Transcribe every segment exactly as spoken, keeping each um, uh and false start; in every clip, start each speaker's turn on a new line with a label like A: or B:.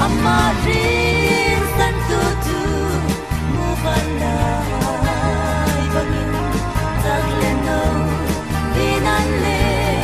A: amarin san tu tu mubalai bangin tagleno dinanle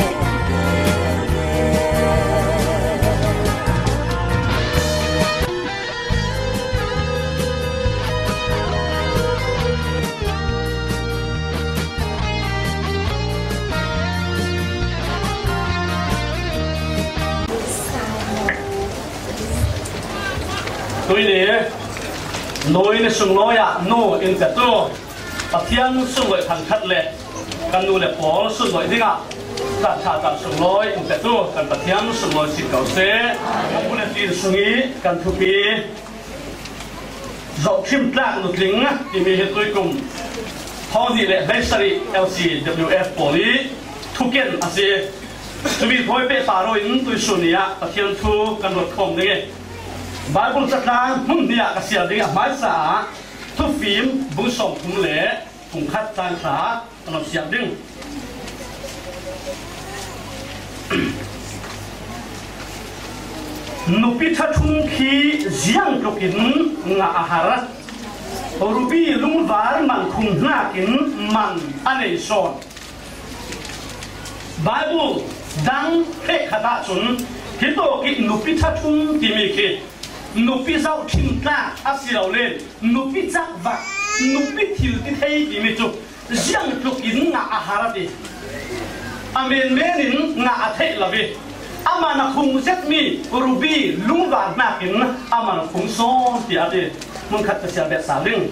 B: tôi này nói này sung nói à no in cái to bắt thiên sung gọi thằng khát lệ căn nu lệ bỏ sung gọi đi ngạ ta thà ta sung nói in cái to căn bắt thiên sung nói xin cầu sẽ muốn là tin sung ý căn thu pi dọc phim tlang nút lính thì mình hiện tôi cùng họ gì lệ Bakery L C W F Poly thu kiện à gì tôi bị thôi bé phá rồi in tôi sung ý à bắt thiên thu căn luật không đấy Bible chắc là muốn nia cái gì đấy à mai sa thu phim bung sòng bung lệ bung khát tan khá nó xia đinh nụ pi thắt thung khi giang trục kín ngã hara ruby lung var man khung na kín man anh son Bible đang hết khát chun khi tôi cái nụ pi thắt thung tìm cái nụ pi rau thìn ta áp xì đầu lên nụ pi chắc vặt nụ pi thiêu tí thấy thì mình chụp riêng chụp in ngã hara đi amen menin ngã thấy là vì ama na khung set mi ruby lung vàng na kín ama na khung son thì ở đây muốn khát cái xe bẹt xả linh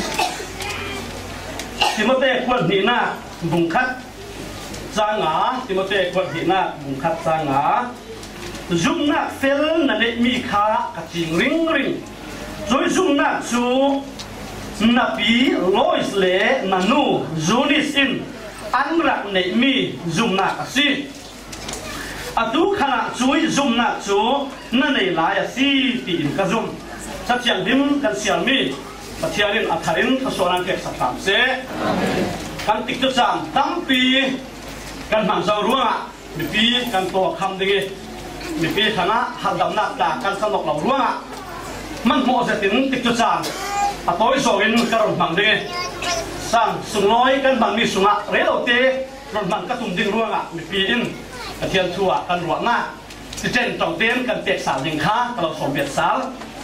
B: thì mà tê quần nhị na vùng khát ra ngã thì mà tê quần nhị na vùng khát ra ngã zoom na fel na le mi kha ka ching ring ring rồi zoom na chu na pi lois le na nu zonis in an rak ne mi zoom na ka si atu khana chui zoom na chu na nei la ya si ti in ka zoom sa chiang dim kan sial mi pathiarin atharin thasoran ke satham se kan tik tu chang tam pi kan mang zo ruanga mi pi kan to kham dingi mi pi thana hadam na ta kan sanok lo ruanga man mo za tin tik tu chang a toy so in karon mang dingi sang sungloi kan bang mi sunga relo te ron man ka tum ding ruanga mi pi in athian thua kan ruwa na ti chen tong ten kan tek sal ding kha ka lo som bet sal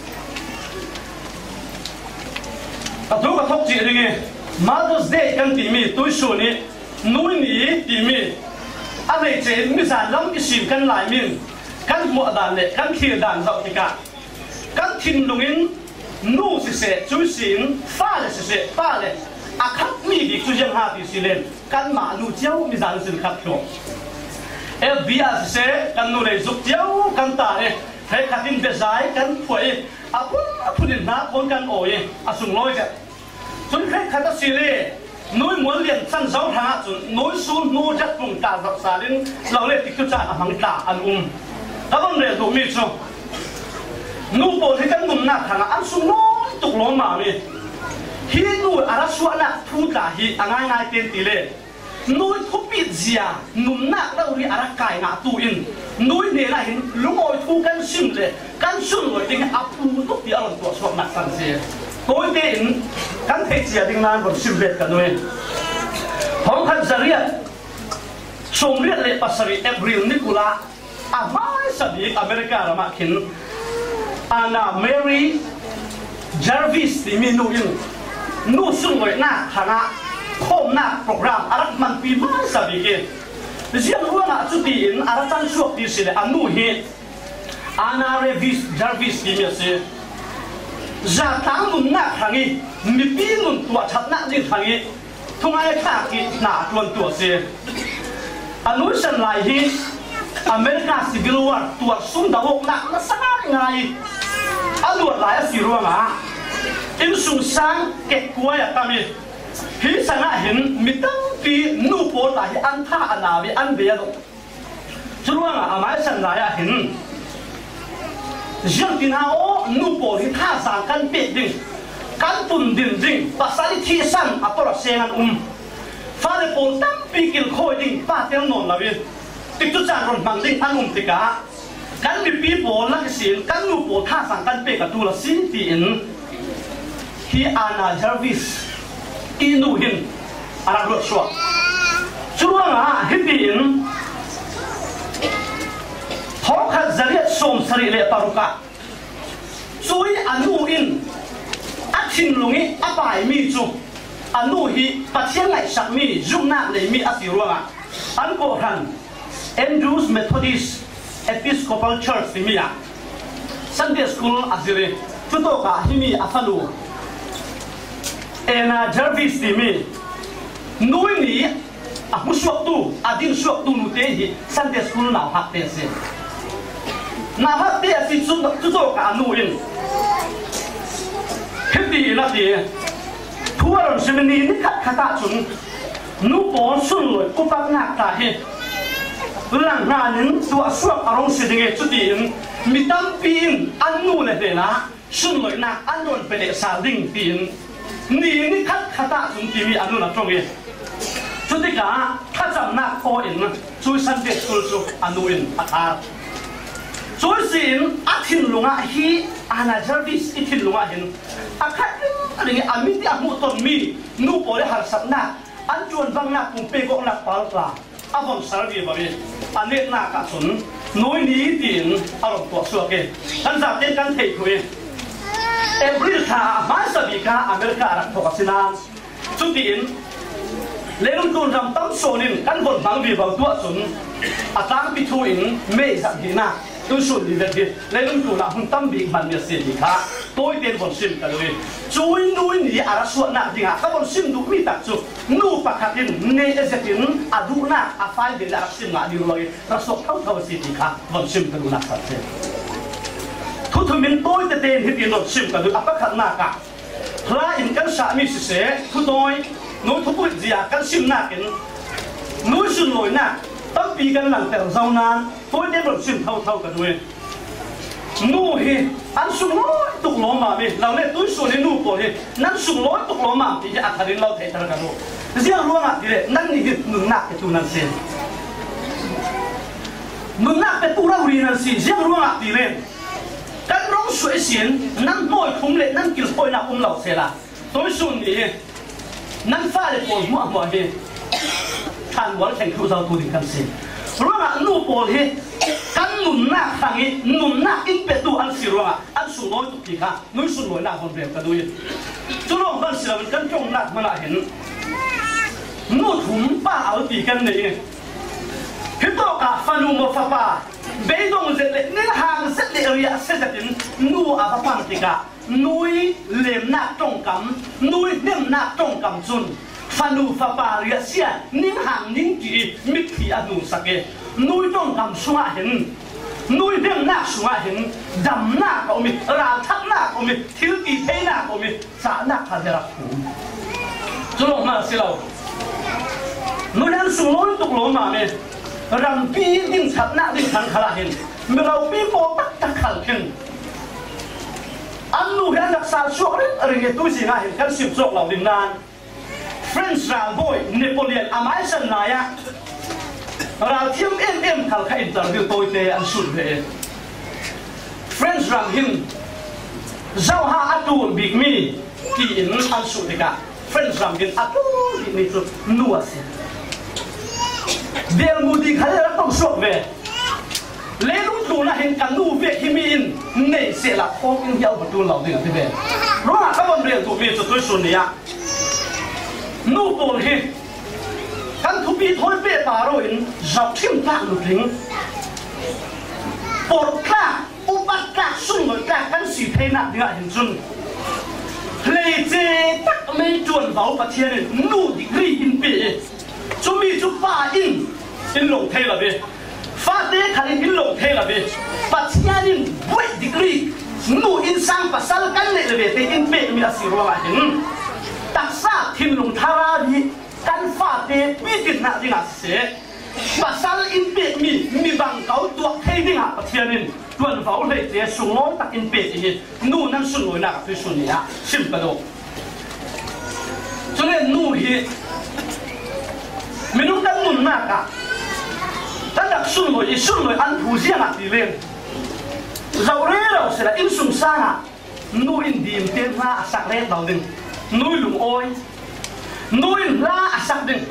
B: a tu ka thok chi dingi Mother's Day kan ti mi tu su ni nui ni ti mi a nei che mi san lam ki sim kan lai min kan mo dan le kan thir dan zau ti ka kan thin lungin nu si se chu sin fa le si se fa le a khat mi di chu jang ha ti si len kan ma nu chiao mi san sin khat lo e bia si se kan nu le zuk chiao kan ta e he khatin be zai kan phoi a pun a punin na kon kan oi a sung loi ja chun khai khata si le nuôi muốn liền săn sáu tháng chun nuôi sun nu chắc cùng cả dọc xa đến lâu lên thì cứ trả hàng cả ăn um các vấn đề của mình sao nu bộ thì căn ngùng nát hàng ăn sun nó tục lỗ mà mi khi nuôi ara suan nát thu cả hi anh ai ai tên tỷ lệ nuôi thu bị gì à ngùng nát đâu đi ara cài ngã tu in nuôi này là hình lúc ngồi thu căn sim lệ căn sun rồi tiếng áp thu tốt thì ăn của suan nát sẵn gì tôi tin căn thấy gì tiếng nan còn sim lệ cả nuôi Hong Kong Zaria, Somriat le pasari April Nicola, amai sabi Amerika ramakin, Anna Mary Jarvis di minuin, nusung loi na hana, kom na program arak man pi mai sabi ke, siang luang a cutiin aratan suak di sini anu he, Anna Revis Jarvis di mese, zatang nun na hangi, mipi nun tua chat na di hangi. Thung ai khác thì nã tuần tuổi xe, anh nói rằng lại hi America Civil War tuổi sum đầu hộp nặng nó sáng ngày, anh luật lại ở Syria mà, in sung sang kết quả ya kami, hi sang à hin mitang pi nu po lại anh tha anh nào bị anh bia đâu, Syria mà à mai sang lại à hin, riêng tin hao nu po hi tha sang kan bể đinh. Kan pun din ding pasal thi san ator sengan um fale pon tam pikil khoi ding pa tel non lawi tik tu chan ron mang ding anum tika kan mi pi po la sin kan nu po tha sang kan pe ka tu la sin ti in hi Anna Jarvis inu hin ara ro so chuanga hi ti in thok khat zariat som sari le paruka chui anu in athin lungi apai mi chu anu hi pathian lai sak mi zumna le mi asiruanga an ko han Andrews Methodist Episcopal Church timia Sunday School azire tuto ka himi afalu Anna Jarvis timi nui ni a musuak tu adin suak tu nute hi Sunday School na hak te se na hak te si tuto ka anu in hiti na ti thuaron semeni ni khat khata chun nu pon sun loi kupak nak ta he lang nanin tua suak arong sidinge chutin mitam pin anu le dena sun loi nak anon pele sa ding tin ni ni khat khata chun ti mi anu na tonge chutika khacham na ko in chui Sunday School chu anu in athar chui sin athin lunga hi Anna Jarvis ithin lunga hin akhat ring amiti amu ton mi nu pore har sakna an chuan bang na kum pe ko na pal tla avon sarvi babe anet na ka sun noi ni tin arom to su ke an za ten kan thei khoi April tha ma sabi ka America rak to kasina chutin lerum tun ram tam sonin kan bon bang bi ba tu sun atang pi thu in me za dina tu sun li de lerum tu la hun tam bi ban ya se di kha tôi tên bọn sim cả rồi chui nuôi ní à suốt nặng thì à các bọn sim đủ mi tạc chụp nu bạc hạt tiền nê sẽ tiền à đủ nặng à phải để là sim ngã đi rồi ra sọc thâu thâu xịt thì khác bọn sim cả đủ nặng thật thế thu thu mình tôi tên tên thì tiền bọn sim cả đủ à các hạt nặng cả là in căn xã mi sẽ thu tôi nói thu bụi gì à căn sim nặng cái núi sườn lồi nặng tâm pi căn lằng tèo rau nan tôi tên bọn sim thâu thâu cả đuôi nu hi an sung loi tuk lo ma mi lao le tui su ni nu po hi nan sung loi tuk lo ma ti a tharin lo thei tar ka no zia lo ma ti le nan ni hi nun na ke tu nan se nun na pe tu ra uri nan si zia lo ma ti le kan rong suai sin nan moi khum le nan kil poi na kum lo se la tôi su ni nan fa le po mu mo hi than wal theng thu sao tu din kan se lo ma nu po hi kan nun na khangi nun na in pe tu an sironga an su loi tu ki kha noi su loi na hon be ka dui chu long ban sira kan chong na mana hin nu thum pa au ti kan nei hi to ka fanu mo fa pa be dong ze le ne hang se le ria se ta tin nu a pa pang ti ka nui lem na tong kam nui nem na tong kam chun fanu fa pa ria sia ning hang ning ki mit thi anu sake nuôi trong cầm xóa hình nuôi đêm nát xóa hình dầm nát của mình ra thắt nát của mình thiếu kỳ thế nát của mình xả nát là thế là khổ cho nó mà xí lâu nuôi đang xuống lối tục lối mà này rằng pi đinh thắt nát đinh thằng khá là hình mình lâu pi bộ tất tất khẩn hình anh nuôi đang đặt sao xuống đấy ở đây tôi gì ngay hình cái xịp rộng lòng đình nan French ra boy Napoleon amai sân này á ra thiêm em em khal khai interview tôi te an sun về French ram him zau ha atu big mi ti in an sun te ka French ram him atu ni tu nuwa se del mudi khale ra tong sok về le lu tu na hin kan nu ve him in nei se la phong in hiao tu lau ding te ve ro ha ka bon re tu mi tu tu sun ni ya nu pol hi kan thu pi thoi pe pa ro in dọc thim ta lu thing por ka u ba ka sun lo ka kan si the na dia hin sun le che tak me chuan vau pa thien nu di ri in pe chu mi chu pa in in lo the la be fa te khan in lo the la be pa thien in boi di ri nu in sang pa sal kan le le be te in pe mi asi ro la hin tak sa thin lung thara bi kan fa te pi tin na dinga se pasal in pe mi mi bang kau tuak thei dinga pathianin tuan vau le te sungoi tak in pe hi nu nan sun loi na ka tu sun ya sim pa do chule nu hi minung kan nun na ka ta dak sun loi sun loi an thu sia na ti len giàu rê đâu sẽ là in sung sang à nuôi in điềm tiền ra sạc rê đầu đừng nuôi lùng ôi nuôi la sạc đừng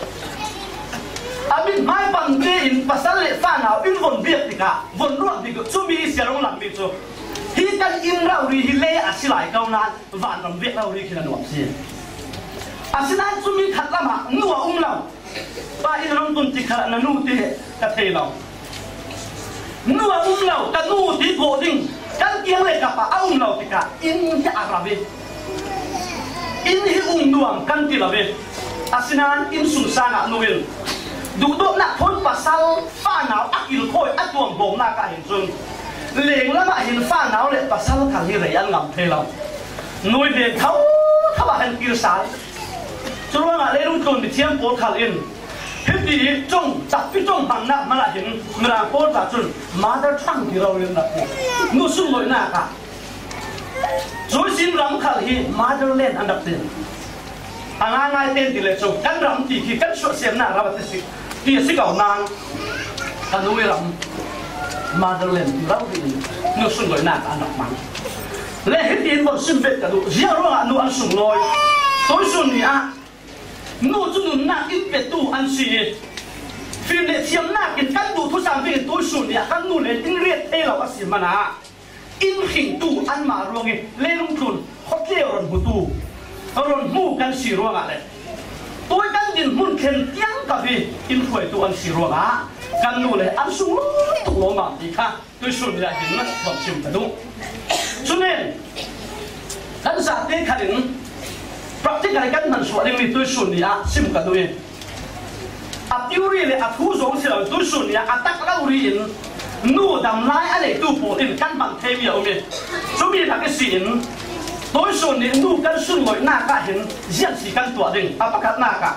B: à mình mai bằng cái in pasal lệ pha nào in vốn việc thì cả vốn ruộng thì cứ chú mi sẽ rong làm việc rồi hi kan in rau ri hi le a silai kau nan van ram việc rau ri khi là nuông xì a silai chú mi thật lắm à nuông um lâu ba in rong tuần chỉ khả là nu thì cả thề lâu nuông um lâu cả nu thì cố định kan kiang le cả pa um lâu thì cả in cái arabe in hi um nuông kan ti là về a sinan in sung sang à nuông đủ độ nặng thôn pasal pha nào ác il khôi ác tuồng bom na cả hình dung liền lắm mà hình pha nào lệ pasal thằng hi rầy ăn ngầm thế lòng nuôi về thấu thấu bà hình kia sáng cho nên là lấy đúng tuần bị chiếm bố khảo in hết đi trong tập phía trong bằng nặng mà là hình mà là bố và chuẩn mà đã thăng thì đâu lên là nu sung lội na cả rồi xin rắm khảo hi mà đã lên ăn đập tiền anh ai ngay tên thì lệ chồng cắn rắm thì khi cắn sụt xem na ra bát xí thì xí cầu nang anh nuôi rắm mà đã lên thì đâu thì nu sung lội na cả ăn đập mắm lệ hết tiền bọn xin về cả đủ riêng rồi anh nu ăn sung lội tối xuân thì à nu chú nu na ít về tu ăn xí phim lệ chiếm na cái cắn đủ thu sang về tối xuân thì à cắn nu lệ in riết thế là bác sĩ mà na in khinh tu ăn mà ruộng ấy lên lung tuần hot leo rồi hụt tu rồi mu kan si ruộng à đấy tôi kan din mun khen tiếng cà phê in khuấy tu ăn si ruộng à kan nu lệ ăn sung tục lỗ mà thì khác tôi xuân là hình nó bẩm chim cả đúng cho nên kan sa te khalin practically kan man so ding tôi xuân thì à sim cả đúng à theory lệ à thu giống sẽ tôi xuân thì à tắc lâu ri nu đam lai anh ấy tu bổ in căn bản thêm nhiều gì, số mi là cái xịn, tối xuân thì nu căn xuân ngồi na cả hình, giết chỉ căn tuổi đình, à bắt cắt na cả,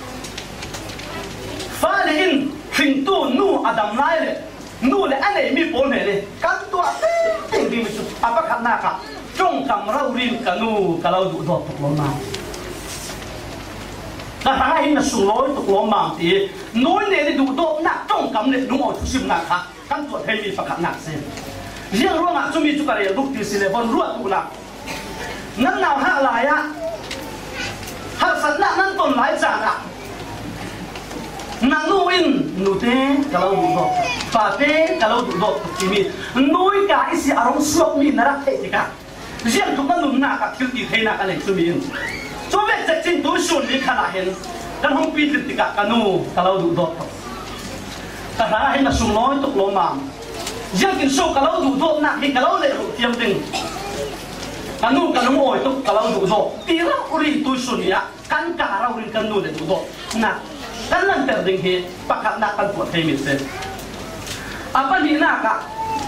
B: phá đi in hình tu nu à đam lai này, nu là anh ấy mi bổ này này, căn tuổi tình tình mình à bắt cắt na cả, trong cầm rau rin cả nu cả lâu đủ đọt tục lắm nào. Cả hai hình là sùng lối tục lắm mà thì nói này thì đủ đọt nặng trong cầm này đúng rồi chút xíu nặng cả. Kan tuat hay mi pakat nak sen. Riang ruang ak cumi tu kare buk ti sile bon ruat tu nak. Nan nào hak lai ya. Hak san nak nan ton lai cha nak. Nan nu in nu te kalau du dot. Pa te kalau du dot ti mi. Noi ka isi arong suak mi narak te tika. Riang tu nan nu nak ka thil ti thei nak ale cumi in. Cho ve chak chin tu sun ni khana hen. Kan hong pi ti tika kanu kalau du dot. Cả hai là sùng nói tục lỗ màng, riêng kinh sâu cả lâu đủ độ nặng thì cả lâu lệ đủ tiêm tình, cả nu cả nung ổi tục cả lâu đủ độ, tí lắm uri tôi sùng nhá, căn cả lâu uri căn nu để đủ độ, nặng, căn lần ter đình thì bạc hạt nặng căn của thầy mình xem, apa đi nặng cả,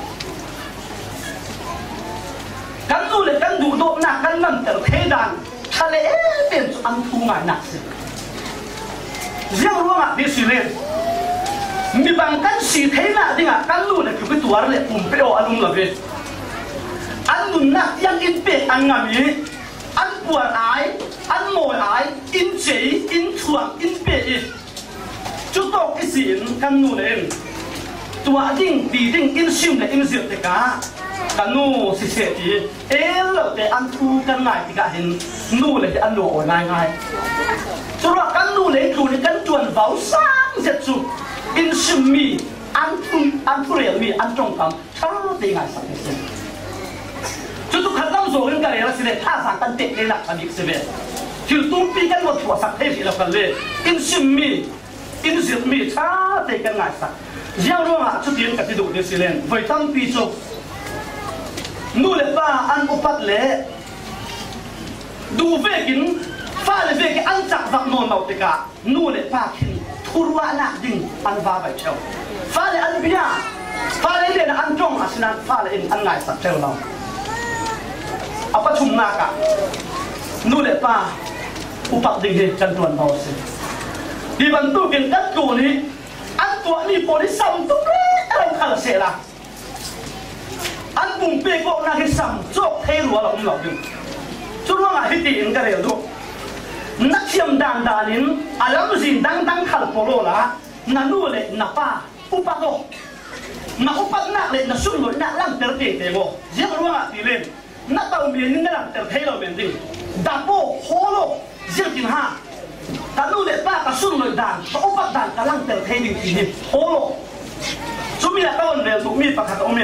B: căn nu để căn đủ độ nặng căn lần ter thế đàn, cả lẽ tiền ăn thu ngài nặng xem, riêng luôn ạ đi xì lên. Mi bang kan si thế nào đi ngà kan lu là cái tuar lệ bùm bèo anh là về anh luôn nát yang in bè anh ngà mi anh buồn ái anh mồi ái in chế in chuang in bè chú tao cái gì kan lu lên tua ding đi ding in sim là in diệt cả kan lu si se thì ê lợ để anh thu kan ngài thì cả hình lu là anh lu ngay ngay chú là kan lu lên chú lên kan chuồn vào sang diệt chú in sim mi an phun an phun real mi an trong cầm cháo thì ngay sạch sẽ chú tôi khát lắm rồi cái này là sẽ để tha sang tan tệ đây là cái gì sẽ về chỉ tôi pi cái một thua sạch thế thì là phần lệ in sim mi in diệt mi cháo thì cái ngay sạch riêng rồi à chú tiền cái gì đủ để sẽ lên vậy tăng pi cho nu lệ ba an upat lệ đủ về kín pha lệ về cái ăn chặt vặt ngon màu thì cả nu lệ ba kín Kurwa nak ding an va bai chau fa le an bia fa le le an trong asnan fa le in an ngai sat chau law apa chum na ka nu le pa upak ding he kan tuan baw se di ban tu kin kat tu ni an tu ni po ni sam tu le ram khal se la an bum pe ko na ki sam chok thei ruwa la um law ding chu ruwa hi ti in ka le do nát chiêm đàn đàn nín, à lắm gì đang đang khẩn phổ lô là, nà nu lệ nà pa, upa lô, na upat nak le na sun loi nak lang ter te te mo jiang ruanga ti len na tau mi ni na lang ter thei lo men ding da po holo jiang tin ha ta nu le pa ka sun loi dan ka upat dan ka lang ter thei ding ti ni holo chumi la ka on le tu mi pa khat o men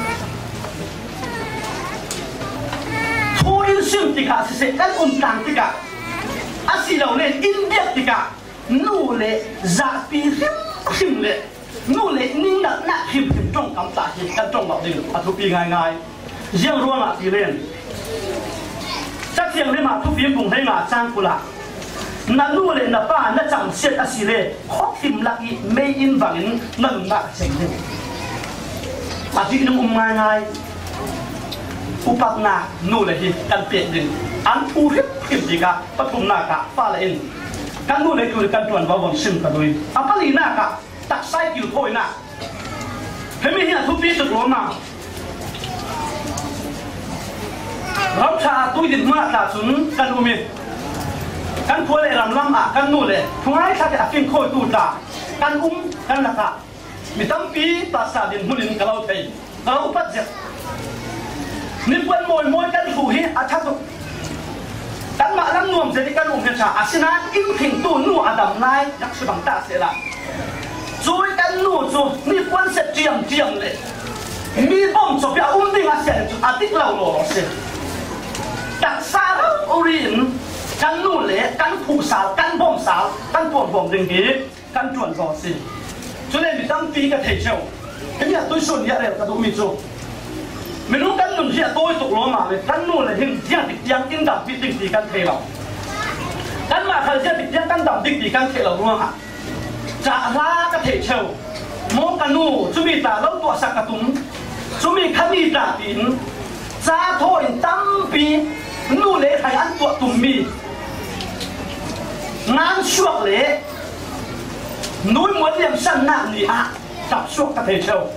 B: thôi sim ti ka se kan um tang ti ka asi lo len in biak ti ka nu le za pi rim rim le nu le ning na na him him trong kam ta hi kan trong ba ding a thu pi ngai ngai riang ruang a ti len chắc riang le ma thu pi bung hai nga chang kula na nu le na pa na chang set asi le khok him la i me in wangin na lum na cheng ni a ti nung um ngai ngai upat na nu le hi kan pe din an thu hip him ti ka pathum na ka pa la in kan nu le ku kan tuan ba won sim ka doi apali na ka tak sai kil thôi na hemi hi thu pi tu lo na rau cha tu din ma ta sun kan u mi kan khoi le ram lam a kan nu le thungai kha ka kin khoi tu ta kan um kan la ka mi tam pi ta sa din hulin ka lo thei ka lo pat je ni pon moi moi kan hu hi a tha tu kan ma lam nuam je ni kan um he cha asina im thing tu nu adam nai yak su bang ta se la rồi căn nụ rồi mi quan sát chiêm chiêm lệ mi bom cho bia um đi ngã sen à tích lâu lồ sen đặc xa đó orin căn nụ lệ căn phụ sáo căn bom sáo căn bom bom đình kế căn chuẩn rõ sen cho nên mình đăng ký cái thể châu cái nhà tôi xuân nhà này là tôi mình rồi mình lúc căn nụ hiện tôi tục lo mà mình căn nụ là hình dạng thực dạng in đậm bị tình thì căn thể lòng căn mà thời gian thực dạng căn đậm tình thì căn thể lòng luôn hả trả ra cái thể châu mong cái nụ chúng mình ta lâu tuổi sạc cái túng chúng mình khăn đi trả tiền ra thôi tâm pi nụ lễ phải ăn tuổi tùng mì ngang suộc lễ núi muốn điểm sân nặng gì ạ chặt suộc cái thể châu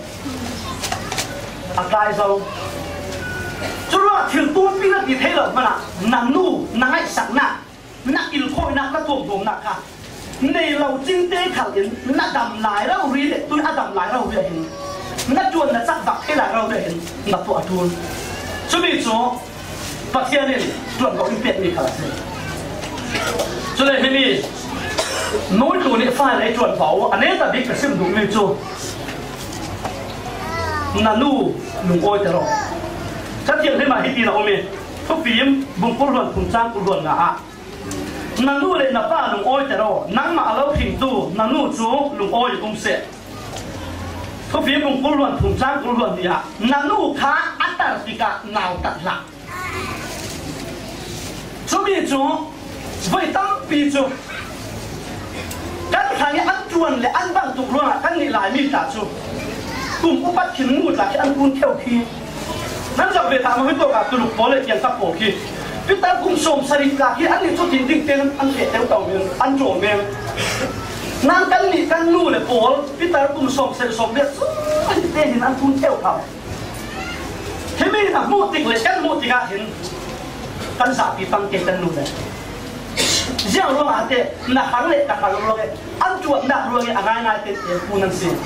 B: à tại sao chúng nó thiếu tuôn pi nó thì thế rồi mà là nặng nụ nặng hay sẵn nặng nặng il khôi nặng nó tuồng tuồng nặng cả này lâu chính tế khảo hiện nó đầm lại đâu ri để tôi đã đầm lại đâu về hiện nó chuồn là chắc vặt thế là đâu về hiện nó tụa chuồn cho mình số và kia này chuồn có những việc gì cả cho nên thế này nói chuồn này phải lấy chuồn pháo anh ấy ta biết cái sim đúng mình cho nó nu nung oi thế rồi chắc chắn thế mà hết đi nào mình có phim bung cô luận cùng trang cô luận là nanu le na pa lung oi tero nang ma alo thing tu nanu chu lung oi kum se ko fi bung kul luan thum chang kul luan dia nanu kha antarctica naw tat la chu bi chu voi tam pi chu kan thang an chuan le an bang tu luan kan ni lai mi ta chu kum upat khin mu ta an kun theu khi nan ja ve ta ma to ka tu lu po le tiang ta po khi Peter cũng sôm sari cả khi anh đi cho tiền định tiền anh phải theo tàu miền anh trộm miền nàng căn nị căn nu là Paul Peter cũng sôm sari sôm biết anh tiền thì anh cũng theo tàu thế mình là mua tiền lấy căn mua tiền cả hiện căn giả bị tăng tiền căn nu này riêng luôn à thế là hàng lệ cả hàng luôn anh chuột nạp luôn anh ngay ngay tiền tiền phu năng xin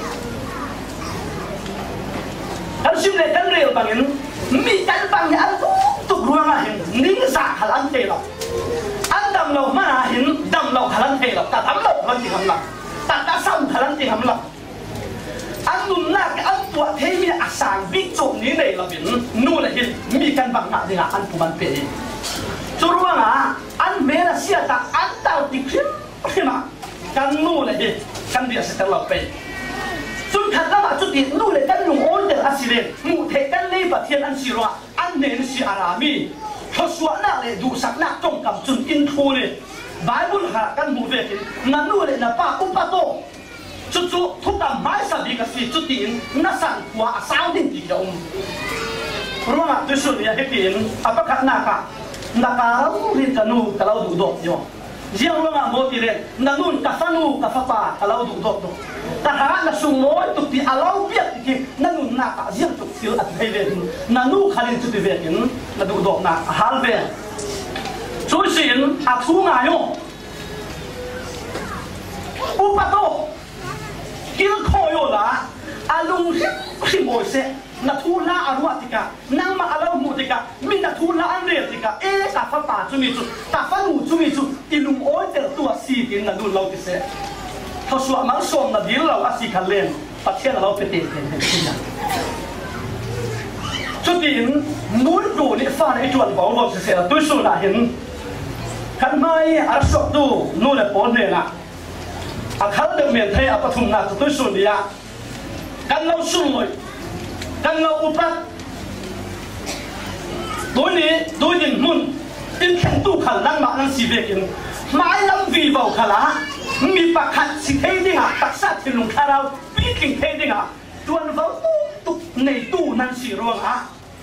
B: anh xin lệ căn rìu bằng những mi căn bằng những anh tục ruang à hình nín giả hal anh thế nào anh đầm lầu mà hình đầm lầu hal anh thế nào ta thắm lầu hal anh thế nào ta đã xong hal anh thế nào anh nôn na cái anh tuột thế mi à sang biết trộn ní này là biển nu là hình mi căn bằng nặng thì là anh phụ anh bể cho ruang à anh mẹ là xia ta anh tao đi khép thế mà căn nu là hình căn địa sẽ tao bể chúng thật ra mà chút tiền nu là căn dùng ôn để anh xì lên mù thể căn lấy và thiên anh xì loa anh nên xì arami họ xóa nặng để đủ sắc nặng trong cầm chun in thu này Bible hạ căn mù về thì nắn nu là nạp ba cũng ba tô chút chút thúc đam mãi sao bị cái gì chút tiền nó sản quả sao đến gì đâu rồi mà tôi suy nghĩ cái tiền à bắt khát nạp cả nạp cả riêng cái nu cái lâu đủ độ nhỉ riêng rồi mà một tiền nắn nu cái pha nu cái pha pa cái lâu đủ độ ta há là sung mối tụt thì alo biết thì nắn nu nạp cả riêng tụt xíu ở đây về nắn nu khai lên chút về thì là đủ độ nạp hal về chú xin à thu ngài không upato kêu khôi rồi là alung hip hi moi se na thu la arwa tika nang ma alo mu tika min na thu la an re tika e ka fa pa chu mi chu ta fa nu chu mi chu ilung oi tel tu si tin na du lo ti se tho suwa ma som na dil lo asi khan len pathian lo pe te ten tin na chu tin mun du ni fa nei chuan bo bo se se tu su na hin kan mai ar sok tu nu le pon ne na a khal de men thai a pathum na tu su ni ya kan lo su loi kan lo upat đối này đối nhìn mun in khen tu khẩn năng mà năng si về in mãi lắm vì vào khả lá mi bạc khát si thế đi à đặc sắc thì lùng khá đâu biết kinh thế đi à tuần vào tu tu này tu năng si ruộng à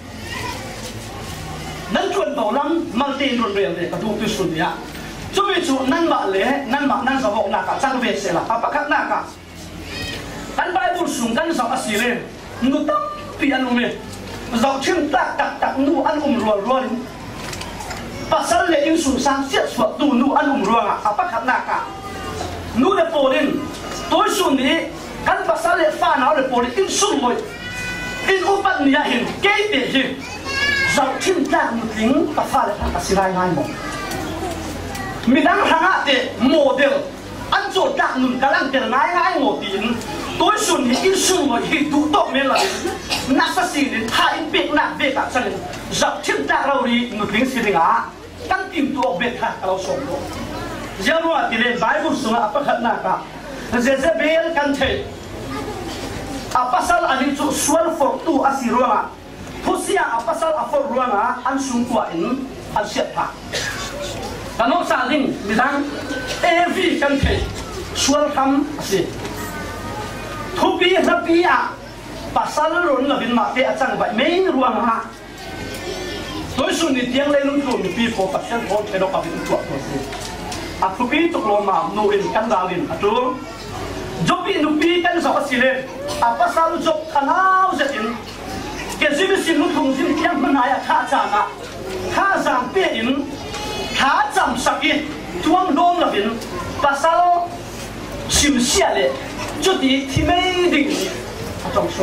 B: năng tuần vào lắm mang tên luôn về để cả tu tu xuân đi à chú biết chú năng mà lẽ năng mà năng sao học nà cả trang về sẽ là bạc khát nà cả căn bài buồn sùng căn sao asi lên nút tóc bị ăn uống dọc chân tak tak tak nu ăn um ruột ruột pasal le in sun sang siat suat tu nu ăn um ruột à apa khat na ka nu le polin tôi sun ni kan pasal le fa na le polin in sun moi in upat ni ya hin ke te hi dọc chân tak nu ting pa fa le pa sirai ngai mo mi dang hanga te model ăn chỗ tak nun kalang tel ngai ngai mo tin tôi xuân thì in xuân rồi thì tụ tập mới là nát sát xì đến hai việc nát việc cả chân dọc chân ta đâu đi một tiếng xì ngã tăng tìm tụ việc khác kalau sống đó giờ mà thì lên bài bút xuống apa khát nát cả giờ giờ bel kan thế apa sal anh chú xuân phục tu asiruang à pusia apa sal afor ruang à anh sung qua in anh siết thà cái nó sao linh mình đang evi kan thế xuân khăm gì thu pi na pi à pasal ron là bin ma te achang vai main ruang ha tôi sun ni tiang le lung thum pi ko pasal ko te do ka bin tu ko se a thu pi tuk lo ma no in kan dalin atu job pi nu pi kan so asile a pasal job khanau zetin ke zim sim nu thum sim tiang manaya kha cha na kha jam pe in kha cham saki tuang dom la bin pasal sim sia le chút đi thì mấy định trong suốt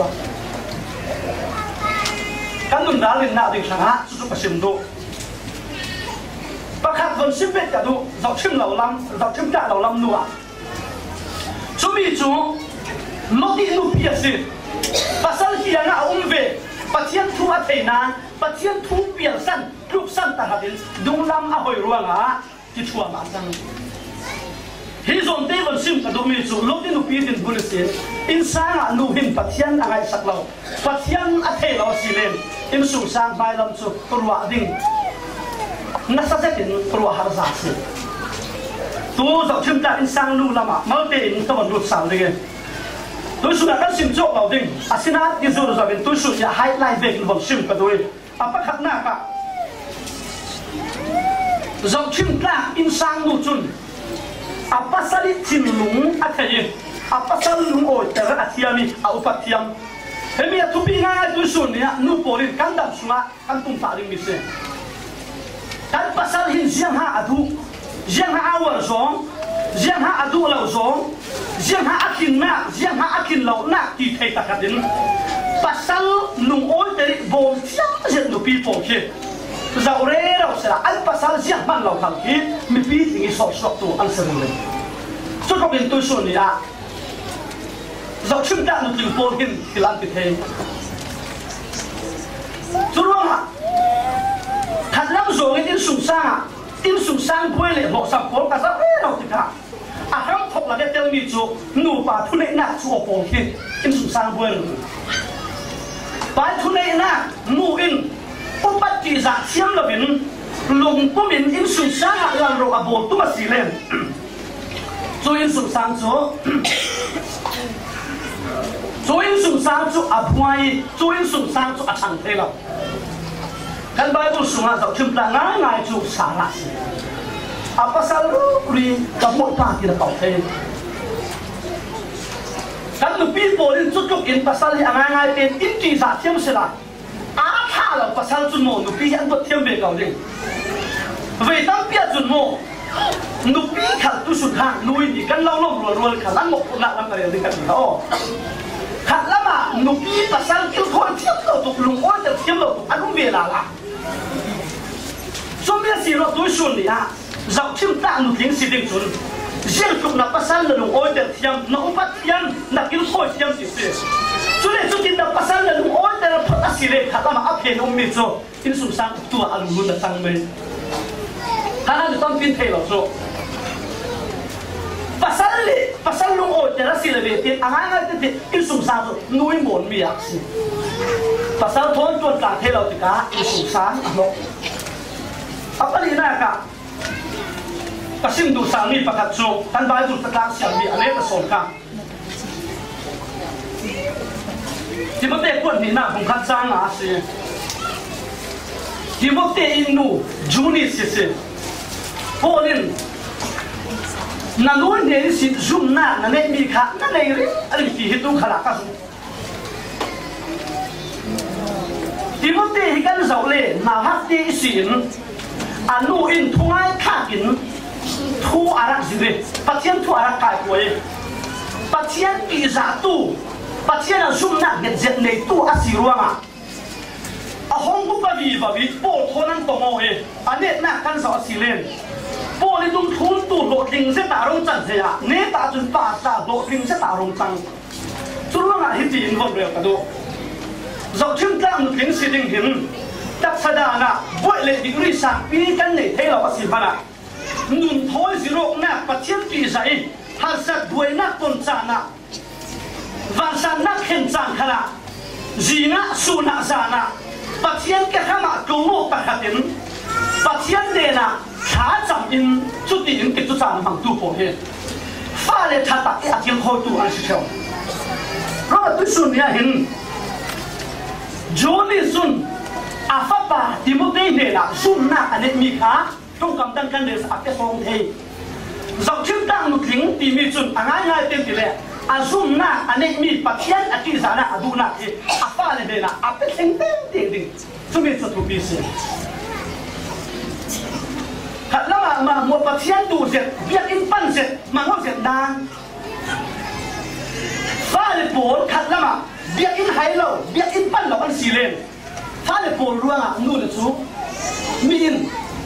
B: các người đã lên nào định sáng hát chút chút phải xem độ và khác vẫn xem về cả độ dọc chim lẩu lăm dọc chim cả lẩu lăm nữa chú bị chú nó đi nụ bia gì và sau khi anh ôm về và thiên thu ở thế nào và thiên thu bia sân lúc sân ta hạt đến đúng lắm à hồi ruộng à thì chua mà rằng hi zon te von sim ka do mi chu lo tin pi tin bul se in sang a nu hin pathian a ngai sak lo pathian a the lo si len in su sang bai lam chu kurwa ding na sa se tin kurwa har za se tu zo chim ta in sang nu lama mal te in to von lut sang de tu su na kan sim chok lo ding asina ti zu zo ben tu su ya highlight ve von sim ka do a pa khat na ka zo chim ta in sang nu chun apa sali cinlung akhai apa sal lung oi ter athiami au pathiam hemi atupi nga tu sunia nu polin kan dam sunga kan tum ta ring mise kan pasal hin jiang ha adu jiang ha awar zong jiang ha adu lo zong jiang ha akin na jiang ha akin lo na ti thei takadin pasal lung oi ter bom tiang jet nu pi po ke dạo rê đâu sẽ là anh pasal giang man lâu thằng kia mình biết thì cái sọt sọt tu anh xem lên cho các bên tôi xuân này à dạo chúng ta được từng bốn hình thì làm việc thế chú đúng không ạ thật lắm rồi cái tin sùng sang à tin sùng sang quê lệ bộ sập phố cả dạo rê đâu thì cả à không thuộc là cái tiêu mì chú nụ bà thu nệ nát chú ở phố kia tin sùng sang quê rồi bài thu nệ nát nụ in ông bắt kỳ giả chiếm là biển lùng của mình in sùng sang là rồi à bộ tu mà xì lên rồi in sùng sang chỗ rồi in sùng sang chỗ à phai rồi in sùng sang chỗ à chẳng thế nào kan bài bút sùng à dạo chim là ngái ngái chỗ xả lại à pasal đi gặp một pa thì là cậu thế kan lu pi bộ in chút chút in pasal thì ngái ngái tên in kỳ giả chiếm sẽ lại á tha là pasal chun mo nu pi an bot thiam be kaw ding ve tam pia chun mo nu pi khal tu sun ha lui ni kan lo lo ro ro khal an mo na lam ka ding kan ho khal lama nụ pi pasal kêu thôi thiếp lâu tục lùng ôi tập thiếp lâu tục ăn uống về là là số mấy gì nó tối xuân đi à dạo chim ta nụ tiếng xì đình xuân riêng tục là pasal là lùng ôi tập thiếp nó không bắt thiếp là kêu thôi thiếp gì gì cho nên chúng ta pasal là lùng ôi tập là phát xì đình khát mà áp hiện ông mít rồi in sung sang tua ăn luôn là sang bên hắn ăn được tâm tin thề rồi pasal le pasal lung oi tera sila beti angai ngai te in sung sa so nui mon mi ak si pasal thon tuan ka thelo ti ka in sung sa alo apani na ka kasim du sa mi pakat so tan bai du ta siam mi ane ta son ka ti mo te kon ni na bung khat sang a si ti mo te inu juni si si polin na nuôi nên xin zoom na na nên mi khá na này đấy anh chỉ hết tu khá là cao thì một tí thì cái dầu lệ nào hát tí xin anh nuôi in thu ngay khá kín thu à rắc gì đấy bắt chiên thu à rắc cài quay bắt chiên bị giả tu bắt chiên là zoom na get jet này tu à xì ruang à à không có cái gì và bị bộ thôn ăn tổ mồi anh ấy na căn rõ xì lên bộ này đúng thôn tụ lộ tình sẽ tạo rong chẳng gì à nếu ta chúng ta ta lộ tình sẽ tạo rong chẳng chúng nó là hết tiền vòng đều cả độ dọc chúng ta một tiếng xì đình hình đặc sa đà nè vội lệ bị người sang pi căn này thấy là có gì mà nụn thôi gì rồi nè bắt chiếc tùy dậy hạt sạt đuôi nát tôn tràn nè và sàn nát khen tràn khá nè gì nè su nè già nè bắt chiếc cái khá mà cầu lộ bạc hạt đến bắt chiếc này nè khá chậm in chút tiền cái chút chạm bằng tu bổ hết pha lên thà tắc cái tiếng khôi tu ăn xíu rồi tôi xuân nhà hình Johnny xuân à pháp bà thì một đây này là xuân na anh em mi khá trong cầm đăng căn đề sạc cái phong thề dọc trước đang một lính thì mi xuân anh ai ngay tên thì lệ à xuân na anh em mi bắt chiết à kia giá na à du na thì à pha lên đây là à cái tiếng tên tiền tiền chúng mình sẽ thuộc bị gì khát lắm mà một bát chiên đủ dệt biết in pan dệt mà không dệt đan pha lên bồn khát lắm mà biết in hay lâu biết in pan lâu ăn xì lên pha lên bồn luôn à nuôi được chú min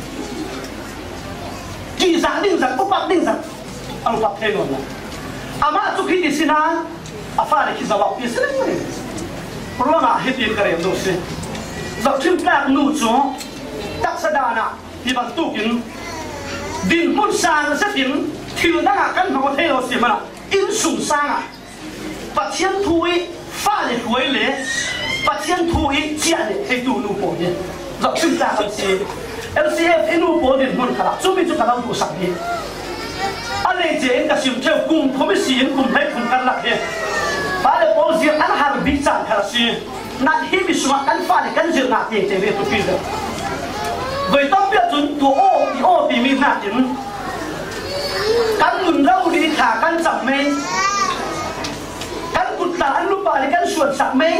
B: kỳ giá đinh giật bốc bạc đinh giật ăn bạc thêm rồi à mà chú khi đi xin ăn à pha lên khi giờ bọc đi xin đấy luôn à hết tiền cái này đâu xin dạo chim ta nuôi chú đặc sa đà nè thì bằng tu kiến din mun sang rất kiến thiếu năng à căn họ theo gì mà in sủng sang à bắt chiên thui pha để cuối lẽ bắt chiên thui chia để thay tu nu bổ nhé dọc chim ta làm gì lờ xê ép inu bổ din mun cả chúng mình chúng ta làm đủ sẵn đi anh ấy chỉ anh ta xem theo cùng không biết gì cùng thấy cùng căn lạc đi và để bổ dưỡng anh hàng bị chán cả gì nãy khi bị xuống anh pha để căn dưỡng nạp tiền để về tu kiến được với tóc biết chúng tụ ô thì ô thì mình nạt những căn mùn rau đi thả căn sẵn mê căn cụt là ăn lúc bà đi căn xuân sẵn mê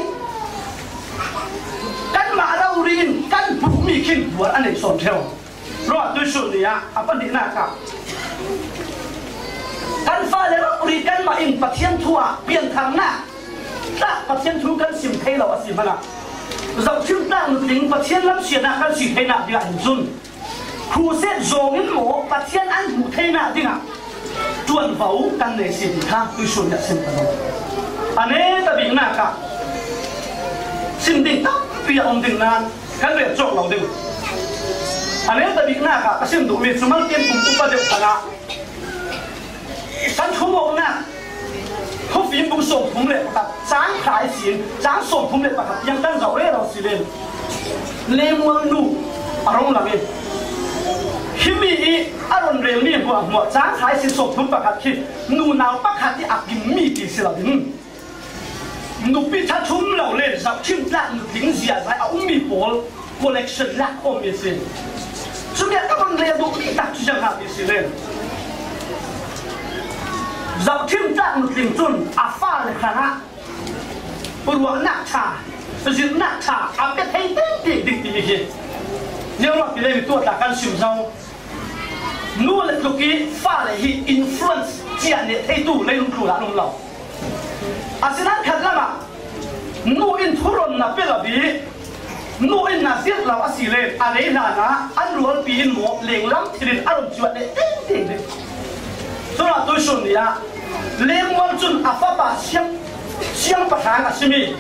B: căn mã rau đi căn bụng mì kinh của anh ấy sổn theo rồi tôi xuân đi à à bắt đi nạ cả căn pha lấy rau đi căn mà in bạc thiên thua biến thắng nạ ta bạc thiên thua căn xìm thay là gì mà nạ dọc chúng ta một lính bát thiên lắm xuyên à căn xuyên thay nạp đi ảnh dun khu xét dồn đến mổ bát thiên ăn hủ thay nạp đi ngà chuẩn vấu căn này xịn tha tôi xuân nhận xin cả đâu anh ấy ta bị nạp cả xin định tóc vì ông định nan căn việc trộn lòng định anh ấy ta bị nạp cả xin đủ việc chúng mang tiền cùng cũng bắt được cả nà căn không một nà không phim cũng sổ phúng lệ bạc sáng khải xịn sáng sổ phúng lệ bạcยังตั้งdầu đấy đâu xí lên lên muang nu à rong là gì khi mi à rong rèn mi của một sáng khải xịn sổ phúng bạc khi nu nào bạc hạt thì áp kim mi thì xí là gì nu bị thắt thúng lâu lên dọc chim lạ nu tính gì à ông mi bol collection lạ ôm mi xí chúng ta các bạn rèn đủ đi đặt cho chẳng hạn đi xí lên dạo chim ta một tình tuần à phaเลยค่ะนะปวดหนักชาจิตหนักชาอาเป็ดให้เต้นตีดิ้งตีกี้เนี่ยเราไปเลยมีตัวตากันสิวเจ้านู่นเลยทุกทีฟ้าเลยฮีอินฟลูเอนซ์เจียนเนี่ยให้ตู้เลยลุงครูละลุงเราอาศัยนั้นขัดละมา nu in thuron na pelabi nu in na siat law asile ale na na an rual pin mo lenglam thirin arum chuat de ting ting so na tu sun ya lengwal chun afaba siam siam pathang asimi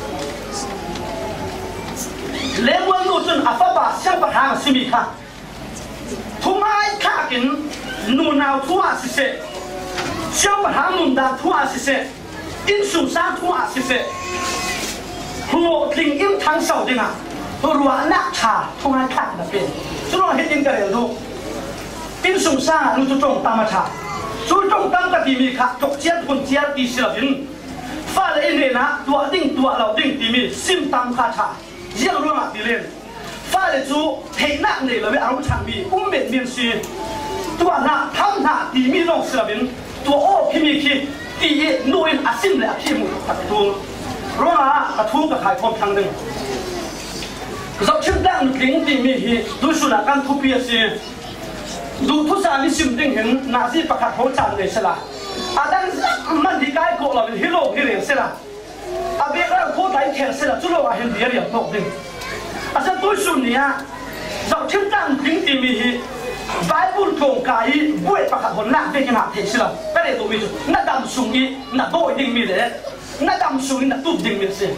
B: lengwal nu chun afaba siam pathang asimi kha thumai kha kin nu naw thua si se siam pathang nun da thua si se in sum sa thua si se huo tling im thang sau dinga ruwa nak cha thumai kha na pe so no hedin ka re lu in sum sa lu chu chong tama cha chú trọng tăng các tỉ khát chọc chết quân chết đi xí là biến pha lấy này na tua đinh tua lão đinh tỉ mì sim tăng khát cha riêng luôn mà tỉ lên pha lấy chú thấy nặng này là với áo chẳng bị cũng mệt miên xí tua na tham na tỉ mì nông xí là biến tua ô khi mì khi tỉ nuôi à sim lại khi một thật thu rồi mà cả thu cả khai phong thăng đừng dọc chân đang kính tỉ mì thì tôi suy là căn thu bia xíดูทุกสารนิสิมดิ่งเห็นนาซีประกาศโหจันเลยใช่ละอาดังมันดีกายโกเราเป็นฮีโร่ฮีเร่ใช่ละอาเบกเราโคตรไร้แขนใช่ละจุลวาเห็นเดียร์อย่างโตดิ่งอาจารย์ตัวสุนียเราเชื่อตั้งถึงที่มีไบเบิลโครงกายบุ้ยประกาศผลหนักเป็นขนาดเทใช่ละแต่เดี๋ยวตัวมีจุดนัดดำสุนีนัดโบยดิ่งมีเลยนัดดำสุนีนัดตุบดิ่งมีสิ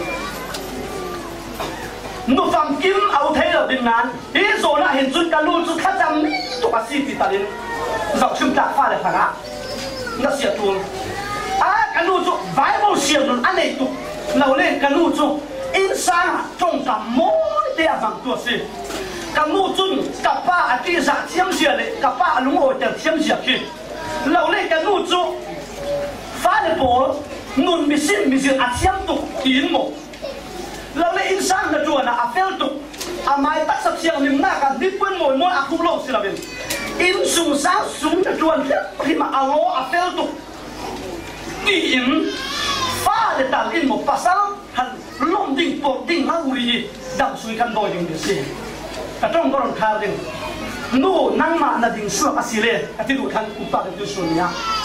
B: นูฟังกิมเอาเทเราดิ่งนั้นฮีโซน่าเห็นจุดการรู้จุดข้าจำนี่ตัวภาษีติดตาลินเราชิมจากฟ้าเลยพะนะนั่นเสียตัวอ่ะการรู้จุดไบเบิลเสียนุ่นอันไหนตุกเราเล่นการรู้จุดอินซาจงจำมวยเดียบังตัวสิการรู้จุดกับป้าอดีตเทียมเสียเลยกับป้าลุงโอเดียเทียมเสียคือเราเล่นการรู้จุดฟ้าเลยโบนุ่นมิซิมมิซิอาเทียมตุกตีนหมดเราเลยอินซานนะจวนนะอาเฟลตุอาไม้ตักสับเชียงนิมหน้ากันดิบเป็นมวยมวยอาคุโลสิละเป็นอินสูงสาวสูงนะจวนที่มาอาโลอาเฟลตุตีอินฟ้าเลยตัดอินหมดภาษาหันล้มดิ่งปวดดิ่งมาอุรีดับสุยกันโดยดิ่งเดียสิกระจ้องกระรอนคาดิ่งนู่นั่งมาหน้าดิ่งสวกอาศิเลอธิดูทันอุปการะดุสุนีย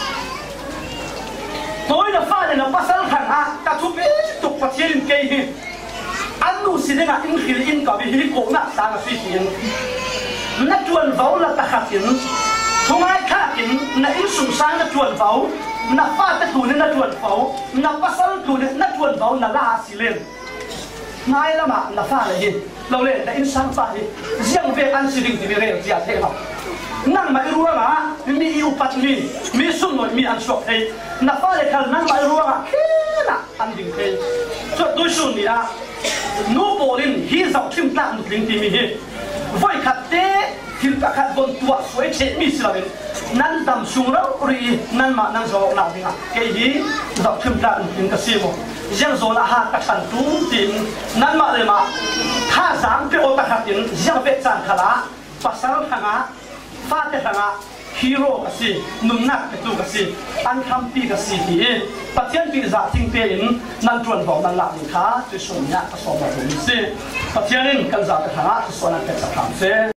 B: โดยนะฟ้าเลยนะภาษาขันอ่ะกระทุบเอ๊ะตุกปะเทียนเกยอันนู้นสิเนี่ยอินขิลอินกับฮิลิโกนักสางฟิสินนักจวนเฝ้าละตะขัดอินทุ่งไม้ข้าอินนักอินสุสานนักจวนเฝ้านักฟ้าตะตูเนี่ยนักจวนเฝ้านักภาษาตูเนี่ยนักจวนเฝ้านักลาสิเลนนายละมานักฟ้าเลยเราเล่นนักอินสังฟ้าเลยเสียงเวอันสิริงที่มีเรื่องเสียเท่านั่งมารู้ว่ามีอุปัตมีมีสุ่มหน่อยมีอันชกเฮ้นักฟ้าเลยคันนั่งมารู้ว่าเฮ้น่ะอันดิ่งเฮ้ส่วนตัวสุ่มนี่นะนูโบลินฮีจะชิมตั้งมุลิงที่มีฮีไว้ขัดเตะที่ประคัดบนตัวสวยเช็ดมีสลับนั่นดำสูงแล้วรีนั่นมานั่นโซ่หนาวดิ้งอ่ะเกยีจะชิมตั้งมุลิงกษีโมยังโซนอาหารกษัตริย์ตุ้มตินนั่นมาเลยมาถ้าสามเปโอตะขัดยินยังเวจันทละภาษาทางอ่ะฟาเตทางอ่ะฮีโร่กษีนุ่มนักเป็นตัวกษีอันคำปีกษีที่ปัจจัยปีศาจทิ้งเปยินนั่นจวนบอกนั่นหลักนี่ค่ะจะส่งเนี่ยผสมแบบนี้สิปัจจัยนี้กันจะเป็นทางอ่ะจะส่วนนั้นเป็นสักคำเส